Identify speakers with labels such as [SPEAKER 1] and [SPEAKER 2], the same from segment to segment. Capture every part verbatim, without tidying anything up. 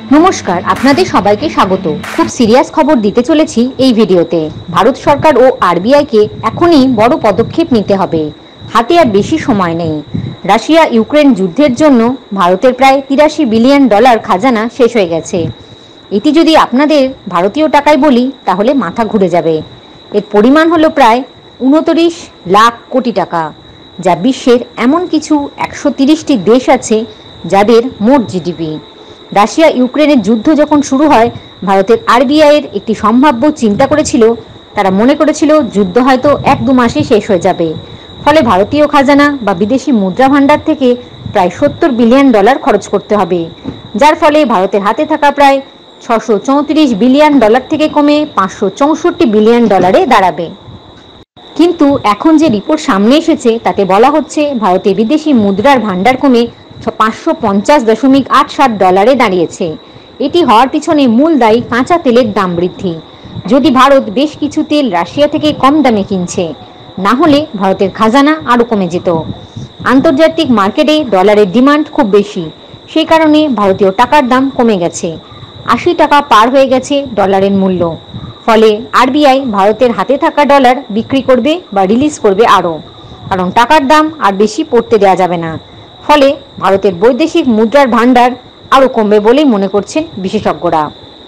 [SPEAKER 1] নমস্কার, আপনাদের সবাইকে স্বাগত। খুব সিরিয়াস খবর দিতে চলেছি এই ভিডিওতে। ভারত সরকার ও আরবিআইকে এখনই বড় পদক্ষেপ নিতে হবে। হাতে আর বেশি সময় নেই। রাশিয়া ইউক্রেন যুদ্ধের জন্য ভারতের প্রায় তিরাশি বিলিয়ন ডলার খাজানা শেষ হয়ে গেছে। এটি যদি আপনাদের ভারতীয় টাকায় বলি তাহলে মাথা ঘুরে যাবে। এর পরিমাণ হলো প্রায় উনত্রিশ লাখ কোটি টাকা, যা বিশ্বের এমন কিছু একশো তিরিশটি দেশ আছে যাদের মোট জিডিপি। রাশিয়া ইউক্রেনের যুদ্ধ যখন শুরু হয়, ভারতের আরবিআইয়ের একটি সম্ভাব্য চিন্তা করেছিল। তারা মনে করেছিল যুদ্ধ হয়তো এক দু মাসে শেষ হয়ে যাবে। ফলে ভারতীয় খাজানা বা বিদেশি মুদ্রা ভাণ্ডার থেকে প্রায় সত্তর বিলিয়ন ডলার খরচ করতে হবে, যার ফলে ভারতের হাতে থাকা প্রায় ছশো চৌত্রিশ বিলিয়ন ডলার থেকে কমে পাঁচশো চৌষট্টি বিলিয়ন ডলারে দাঁড়াবে। কিন্তু এখন যে রিপোর্ট সামনে এসেছে তাতে বলা হচ্ছে ভারতের বিদেশি মুদ্রার ভাণ্ডার কমে পাঁচশো পঞ্চাশ দশমিক আট সাত ডলারে দাঁড়িয়েছে। এটি হওয়ার পিছনে মূল দায়ী কাঁচা তেলের দাম বৃদ্ধি। যদি ভারত বেশ কিছু তেল রাশিয়া থেকে কম দামে কিনছে, না হলে ভারতের খাজানা আরও কমে যেত। আন্তর্জাতিক মার্কেটে ডলারের ডিমান্ড খুব বেশি, সেই কারণে ভারতীয় টাকার দাম কমে গেছে। আশি টাকা পার হয়ে গেছে ডলারের মূল্য। ফলে আরবিআই ভারতের হাতে থাকা ডলার বিক্রি করবে বা রিলিজ করবে আরও, কারণ টাকার দাম আর বেশি পড়তে দেওয়া যাবে না। ফলে ভারতের বৈদেশিক মুদ্রার ভাণ্ডার আরও কমবে বলেই মনে করছেন বিশেষজ্ঞরা।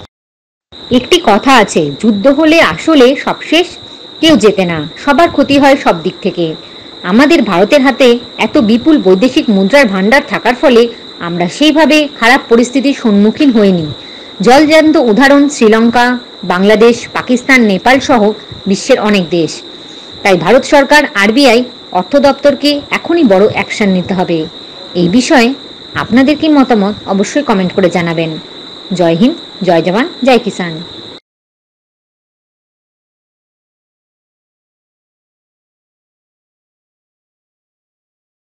[SPEAKER 1] একটি কথা আছে, যুদ্ধ হলে আসলে সব শেষ, কেউ জেতে না, সবার ক্ষতি হয় সব দিক থেকে। আমাদের ভারতের হাতে এত বিপুল বৈদেশিক মুদ্রার ভাণ্ডার থাকার ফলে আমরা সেইভাবে খারাপ পরিস্থিতির সম্মুখীন হইনি। জলজান্ত উদাহরণ শ্রীলঙ্কা, বাংলাদেশ, পাকিস্তান, নেপাল সহ বিশ্বের অনেক দেশ। তাই ভারত সরকার আরবিআই অর্থ দপ্তরকে এখনই বড় অ্যাকশন নিতে হবে। এই বিষয়ে আপনাদের কি মতামত অবশ্যই কমেন্ট করে জানাবেন। জয় হিন্দ, জয় জওয়ান, জয় কিষাণ।